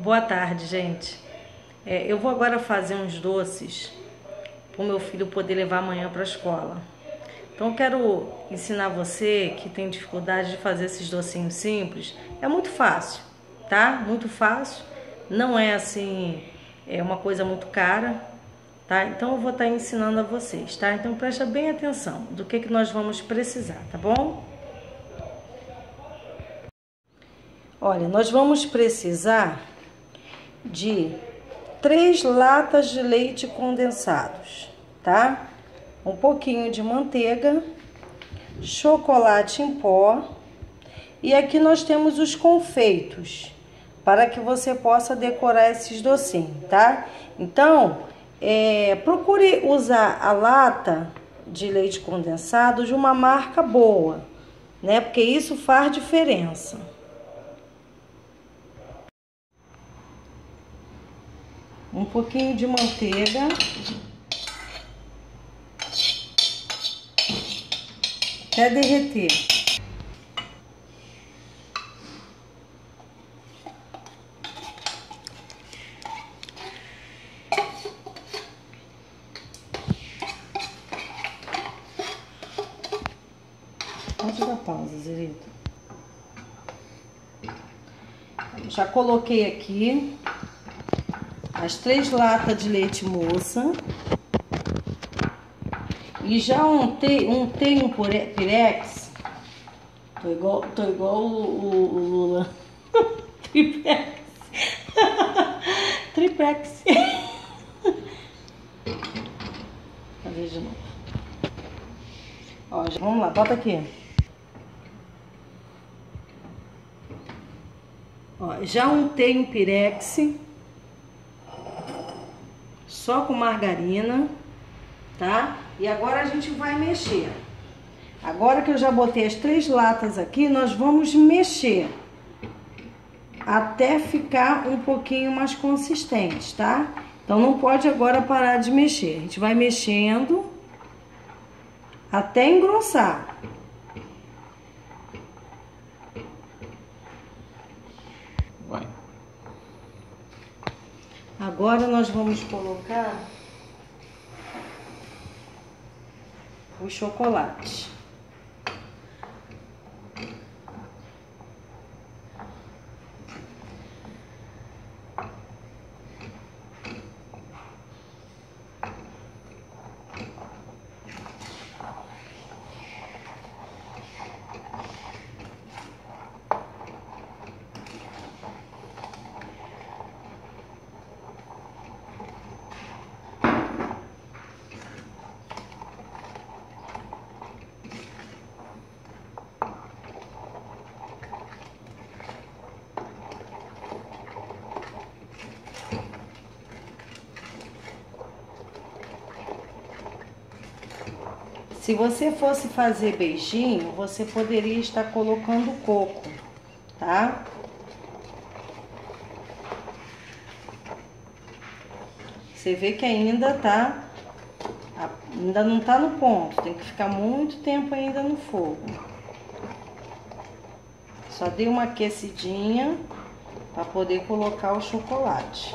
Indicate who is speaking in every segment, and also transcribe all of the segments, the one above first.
Speaker 1: Boa tarde, gente. Eu vou agora fazer uns doces para o meu filho poder levar amanhã para a escola. Então eu quero ensinar você que tem dificuldade de fazer esses docinhos simples. É muito fácil, tá? Muito fácil. Não é assim, é uma coisa muito cara, tá? Então eu vou estar ensinando a vocês, tá? Então presta bem atenção do que nós vamos precisar, tá bom? Olha, nós vamos precisar de 3 latas de leite condensados, tá? Um pouquinho de manteiga, chocolate em pó e aqui nós temos os confeitos para que você possa decorar esses docinhos, tá? Então, procure usar a lata de leite condensado de uma marca boa, né? Porque isso faz diferença. Um pouquinho de manteiga. Até derreter. Pode dar pausa, Zerito. Já coloquei aqui as 3 latas de leite moça. E já untei um pirex. Tô igual o Lula. Tripex. Tripex. Fazer de novo. Ó, vamos lá, bota aqui. Ó, já untei um pirex. Só com margarina, tá? E agora a gente vai mexer. Agora que eu já botei as 3 latas aqui, nós vamos mexer até ficar um pouquinho mais consistente, tá? Então não pode agora parar de mexer. A gente vai mexendo até engrossar.
Speaker 2: Vai.
Speaker 1: Agora nós vamos colocar o chocolate. Se você fosse fazer beijinho, você poderia estar colocando coco, tá? Você vê que ainda não tá no ponto, tem que ficar muito tempo ainda no fogo. Só dei uma aquecidinha para poder colocar o chocolate.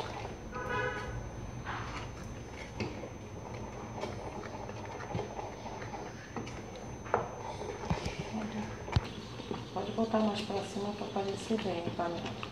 Speaker 1: Pode botar mais pra cima para aparecer bem a panela.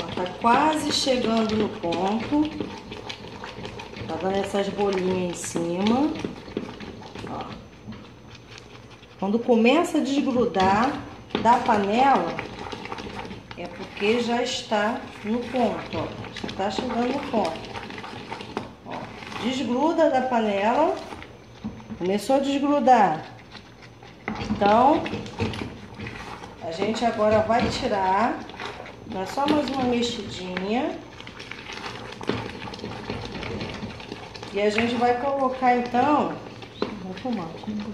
Speaker 1: tá quase chegando no ponto. Tá dando essas bolinhas em cima. Ó. Quando começa a desgrudar da panela, é porque já está no ponto, ó. Já tá chegando no ponto. Ó. Desgruda da panela. Começou a desgrudar. Então, a gente agora vai tirar. Dá só mais uma mexidinha. E a gente vai colocar então. Vou fumar.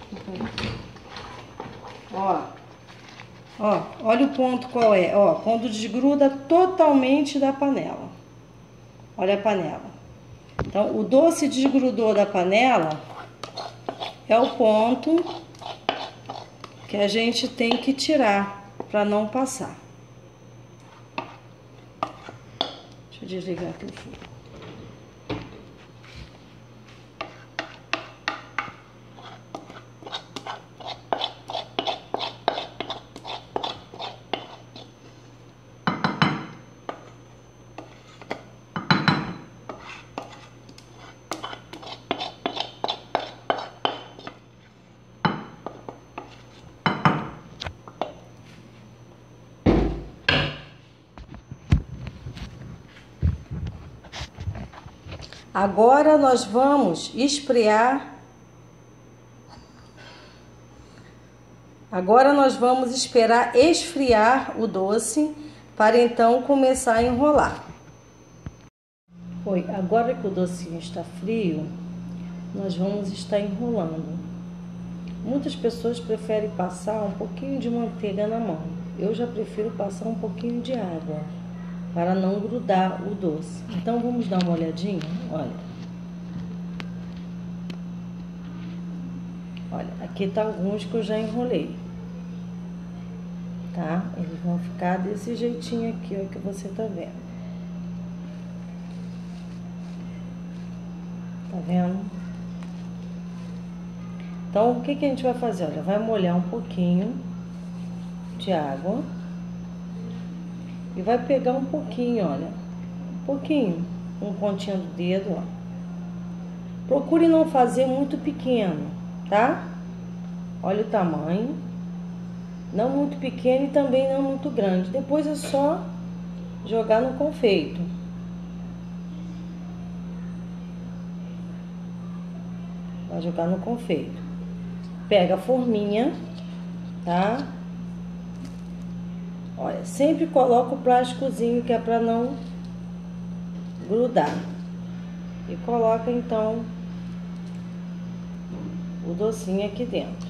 Speaker 1: Ó, olha o ponto qual é. Ó, quando desgruda totalmente da panela. Olha a panela. Então, o doce desgrudou da panela é o ponto que a gente tem que tirar para não passar. Deixa eu desligar aqui o fogo. Agora nós vamos esfriar. Agora nós vamos esperar esfriar o doce para então começar a enrolar. Agora que o docinho está frio, nós vamos estar enrolando. Muitas pessoas preferem passar um pouquinho de manteiga na mão. Eu já prefiro passar um pouquinho de água, para não grudar o doce. Então, vamos dar uma olhadinha? Olha, aqui tá alguns que eu já enrolei, tá? Eles vão ficar desse jeitinho aqui, ó, que você tá vendo. Tá vendo? Então, o que que a gente vai fazer? Olha, vai molhar um pouquinho de água. E vai pegar um pouquinho, olha, um pouquinho, um pontinho do dedo, ó. Procure não fazer muito pequeno, tá? Olha o tamanho, não muito pequeno e também não muito grande. Depois é só jogar no confeito. Vai jogar no confeito. Pega a forminha, tá? Olha, sempre coloca o plásticozinho que é para não grudar. E coloca então o docinho aqui dentro.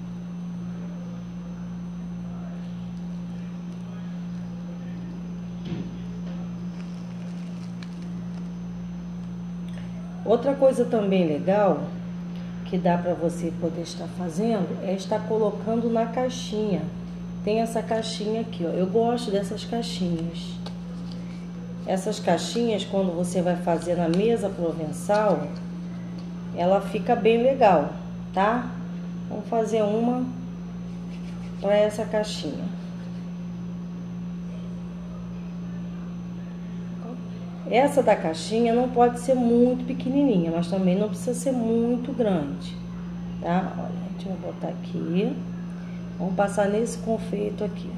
Speaker 1: Outra coisa também legal que dá para você poder estar fazendo é estar colocando na caixinha. Tem essa caixinha aqui, ó. Eu gosto dessas caixinhas. Essas caixinhas, quando você vai fazer na mesa provençal, ela fica bem legal, tá? Vamos fazer uma para essa caixinha. Essa da caixinha não pode ser muito pequenininha, mas também não precisa ser muito grande, tá? Olha, a gente vai botar aqui. Vamos passar nesse confeito aqui.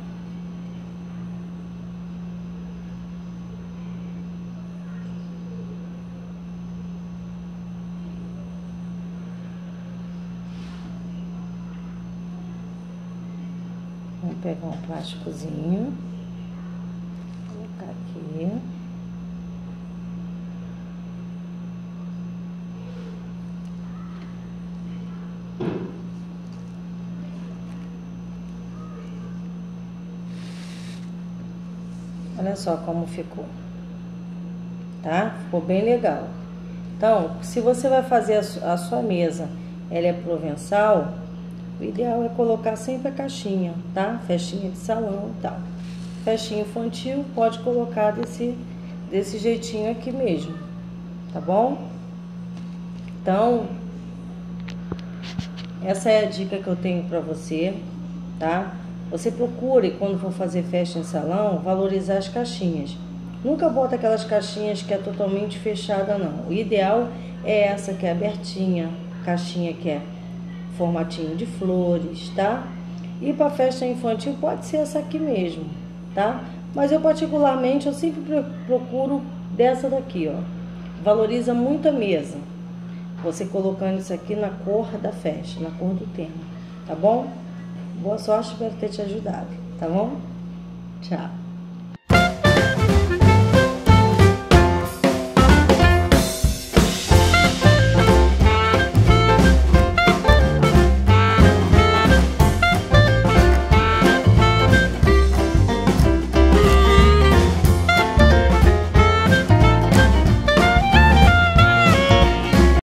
Speaker 1: Vamos pegar um plásticozinho. Colocar aqui. Olha só como ficou, tá? Ficou bem legal. Então, se você vai fazer a sua mesa, ela é provençal, o ideal é colocar sempre a caixinha, tá? Festinha de salão e tal. Festinha infantil, pode colocar desse jeitinho aqui mesmo, tá bom? Então, essa é a dica que eu tenho pra você, tá? Você procure, quando for fazer festa em salão, valorizar as caixinhas. Nunca bota aquelas caixinhas que é totalmente fechada, não. O ideal é essa que é abertinha, caixinha que é formatinho de flores, tá? E para festa infantil pode ser essa aqui mesmo, tá? Mas eu particularmente, eu sempre procuro dessa daqui, ó. Valoriza muito a mesa. Você colocando isso aqui na cor da festa, na cor do tema, tá bom? Boa sorte, espero ter te ajudado, tá bom? Tchau.